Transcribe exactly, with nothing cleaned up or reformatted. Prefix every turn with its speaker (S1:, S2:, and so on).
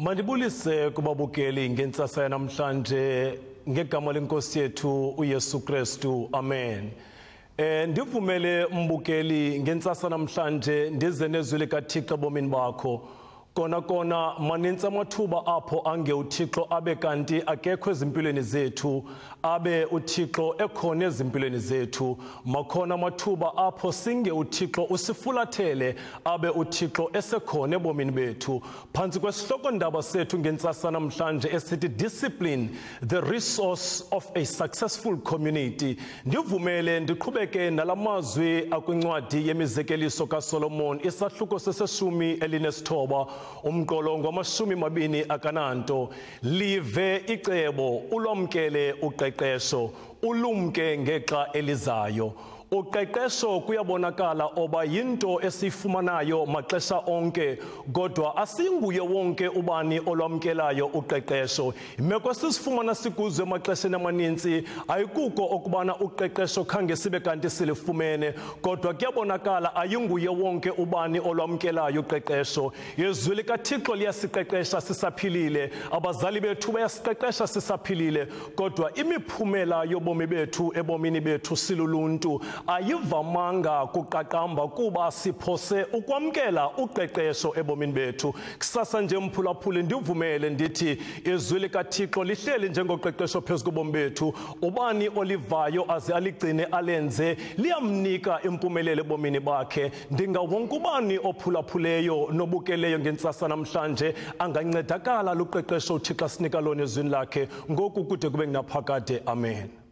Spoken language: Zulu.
S1: Mandibulise kubabukeli ngentsasa yanamhlanje ngegama lenkosi yethu uYesu Kristu. Amen. Eh ndivumele mbukeli ngentsasa namhlanje ndize nezwi likaThixo bomini bakho. Kona kona maninzi amathuba apho ange uThixo abe kanti akekho ezimpilweni zethu, abe uThixo ekhona ezimpilweni zethu. Makhona amathuba apho singe uThixo usifulathele, abe uThixo esekhona ebomini bethu. Phantsi kwesihloko ndaba sethu ngentsasa namhlanje esithi discipline, the resource of a successful community. Ndivumele ndiqhubeke nalamazwi akwincwadi yemizekeliso kaSolomon, isahluko seseshumi elinesithoba. Umqolongo amashumi mabini akananto. Live icebo, ulwamkele uqeqesho, ulumke ngexa elizayo. Uqeqesho kuyabonakala oba yinto esifumanayo maxesha onke, kodwa asinguye wonke ubani olwamkelayo uqeqesho. Imeko sisifumana sikuzwe maxesheni amaninzi ayikuko okubana uqeqesho khange sibe kanti silifumene, kodwa kuyabonakala ayinguye wonke ubani olwamkelayo uqeqesho. Izwi likaThixo liyasiqeqesha sisaphilile, abazali bethu bayasiqeqesha sisaphilile, kodwa imiphumela yobomi bethu ebomini bethu siluluntu ayivamanga kuqaqamba kuba siphose ukwamkela uqeqesho ebomini bethu. Kusasa nje mphulaphuli ndivumele ndithi izwi likaThixo lihleli njengoqeqesho phezu kobomi bethu. Ubani olivayo aze aligcine alenze liyamnika impumelelo ebomini bakhe. Ndingawonke ubani ophulaphuleyo nobukeleyo ngentsasa namhlanje angancedakala luqeqesho uThixo asinika lona ezwini lakhe ngoku kude kube kunaphakade. Amen.